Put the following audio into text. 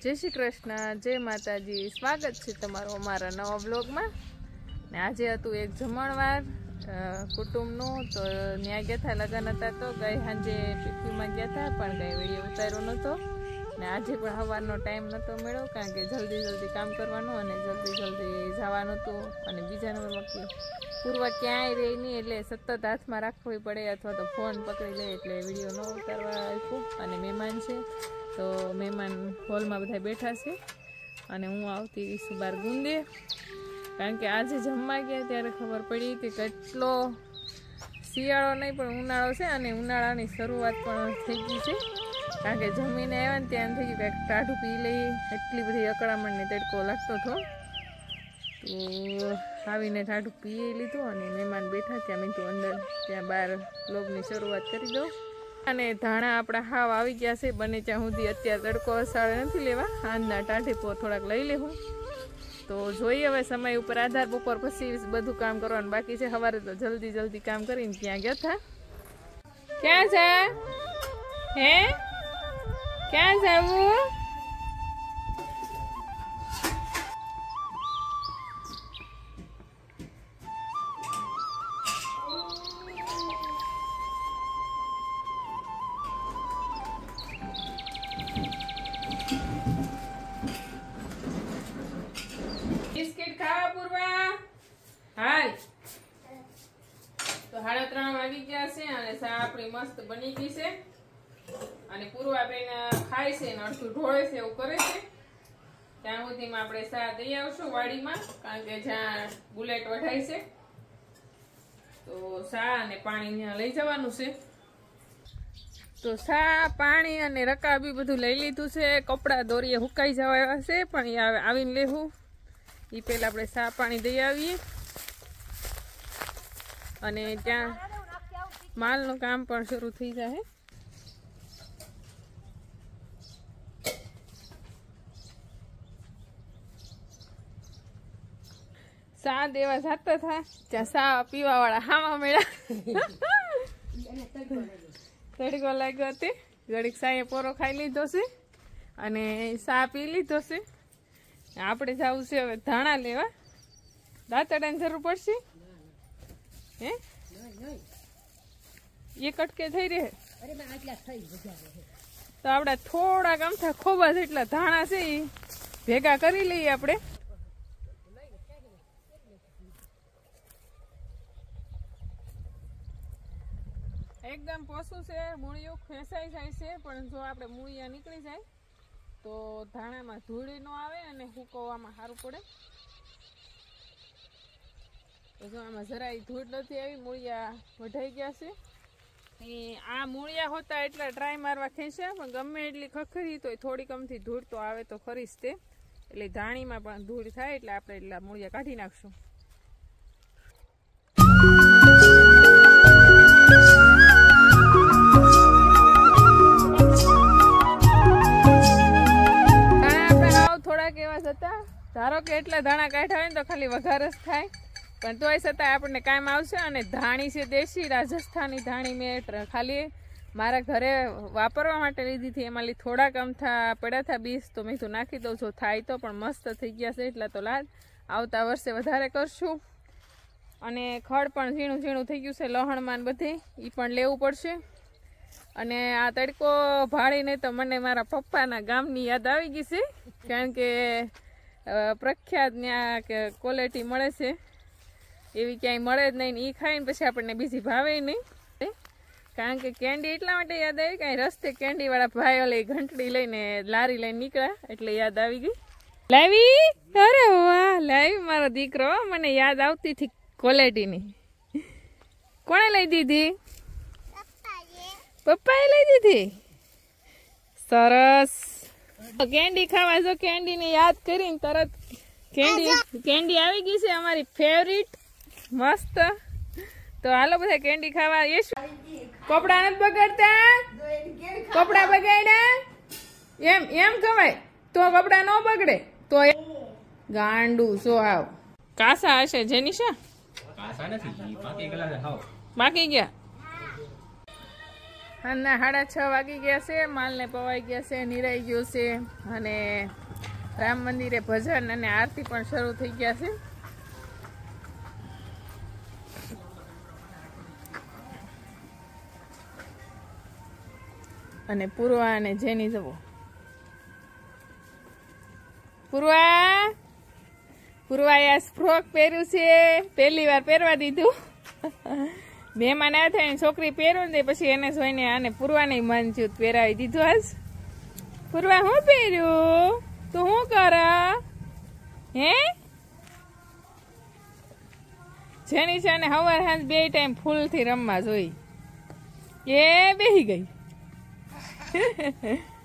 जय श्री कृष्ण, जय माताजी। स्वागत है तमारो अमारा नवा ब्लॉग में। ने आज हतुं एक जमणवार कुटुंबनु, तो न्या गया था लगन हता तो गई हांजे पीपी में गया था पण कई वीडियो उतार्यो नतो ने आज पण हवारनो टाइम नतो मळ्यो कारण के जल्दी जल्दी काम करवानुं अने जल्दी जल्दी जवानुं हतुं अने बीजा नंबरमां पूर्वा क्यांय रही नहीं एटले सतत हाथ में राखवी पड़े अथवा तो फोन पकड़ी ले एटले विडियो न उतारवा आप्यो। अने मेहमान छे तो मेहमान हॉल में बधा बैठा छे अने हूँ आवती छुं बार गुंदे कारण के आज जमवा गया त्यारे खबर पड़ी कि केटलो शियाळो नहीं पण उनाळो छे अने उनाळानी शरूआत पण थई गई छे कारण के जमीने आव्या ने त्यां थई गयुं कि टाढुं पी लई एटली बधी अकड़ामण ने तड़को लागतो थो तो आवीने टाढुं पी लीधुं अने मेहमान बैठा त्यां मैं तो अंदर त्यां बार ब्लॉगनी शरूआत करी दऊं। अने धाणा आपड़ा हाव आवी गया छे बने त्यां सुधी अत्यार तड़को असाळे नथी लेवा हांजना टाढे पो थोड़ाक लई लेहूं तो जोईए हवे समय उपर आधार बपोर पछी बधुं काम करवानुं बाकी छे। सवारे तो जल्दी जल्दी काम करीने त्यां गया था। क्या छे हे क्या जावुं बिस्किट खावा पूर्वा हाल तो 3:30 वागी गया छे अने सा आपणी मस्त बनी गई छे अने पूर्वा बेन खाय छे ने अडधुं ढोळे छे एवुं करे छे त्यां सुधीमां आपणे सा दई आवशुं वाडीमां कारण के ज्यां बुलेट वढाय छे तो सा अने पाणी न्या लई जवानुं छे। तो सा पाणी अने रकाबी बधुं लई लीधुं छे। कपड़ा दोरीए हुकाई जवा एवा छे पण ए आवीने लेहું ई पहेला आपणे सा पाणी दई आवीए अने त्यां मालनुं काम पण शरू थई जाय। सा देवा जाता था त्या सा पीवा वाला हामा मेळा तड़को लाग्यो ते घड़ीक साए पोरो खाई लीधो छे अने सा पी लीधो छे। आपणे जावुं छे हवे धाणा लेवा। दांतडानी जरूर पड़शे हे ये कटके थई रहे तो आपड़ा थोड़ा गमथा खोबा जेटला धाणा छे ई भेगा करी लईए आपणे। एकदम पोसुं छे मूळियो खेसाई जाय छे पण जो आपणे मूळिया નીકળી જાય तो धाणामां धूળી न आवे अने हुकोवामां सारूं पड़े। तो जो आमां જરાય धूळ नथी आवी मूळिया वढाई गया छे। आ मूळिया होता एटला ट्राय मारवा खेंच्या पण गमे एटली खखरी तो थोड़ी कमथी धूळ तो आवे तो खरीज ते એટલે ધાણીમાં પણ ધૂળ થાય એટલે આપણે એટલા મૂળિયા કાઢી નાખશું। धारो के एटला धाणा काढ्या होय तो खाली वघारस थाय पण तोय छतांय आपणे कायम आवशे। अने धाणी छे देशी राजस्थानी धाणी में खाली मारा घरे वापरवा माटे लीधी थी एमांथी थोड़ा कमथा पड्या था बीज तो मैं तो नाखी दઉં जो थाय तो पण मस्त थई गया छे એટલા तो लाड आवता वर्षे वधारे करशुं। अने खड़ पण झीणुं झीणुं थई गयुं छे लहणमां बधे ई पण लेवुं पड़शे। अने आ तड़को भाळीने तो मने मारा पप्पाना गामनी याद आवी गई छे कारण के प्रख्यात न्या क्वॉलिटी मळे छे एवी क्यांय मळे ज नहीं। ई खाईने पछी आपणे बीजी भावे नहीं कारण के केंडी एटला माटे याद आवी के रस्ते केंडी वाळा भाई ओली घंटडी लईने लारी लईने નીકળ્યા એટલે याद आवी गई। लावी अरे वाह लावी मारो दीकरो मने याद आवती थी क्वॉलिटी नी। कोणे लई दीधी? पप्पाए लई दीधी। सरस केंडी खावा जो केंडी ने याद करीने तरत केंडी आवी गई छे अमारी फेवरेट मस्त। तो हालो बधा केंडी खावा। ये कपड़ा नत बगाड़ता कपड़ा बगाड्या एम एम खवाय तो कपड़ा न बगड़े तो गांडू सो आव कासा हशे जेनिशा कासा नथी बाकी गया અને 6:30 વાગી ગયા છે, માલને પવાઈ ગયા છે, નિરાઈ ગયો છે અને રામ મંદિરે ભજન અને આરતી પણ શરૂ થઈ ગયા છે. અને પૂર્વા અને જેની જવો પૂર્વાએ આ ફ્રોક પહેર્યું છે, પહેલી વાર પહેરવા દીધું. મહેમાન આવ્યા થાય છોકરી પહેર્યું ને પછી એને જોઈને આને પૂર્વાને મન થયું પહેરાવી દીધું. આજ પૂર્વા હું પહેર્યું, તું શું કર હે? જેની છે ને સવાર સાંજ 2 ટાઈમ ફૂલથી રમવા જોઈ એ બેહી ગઈ.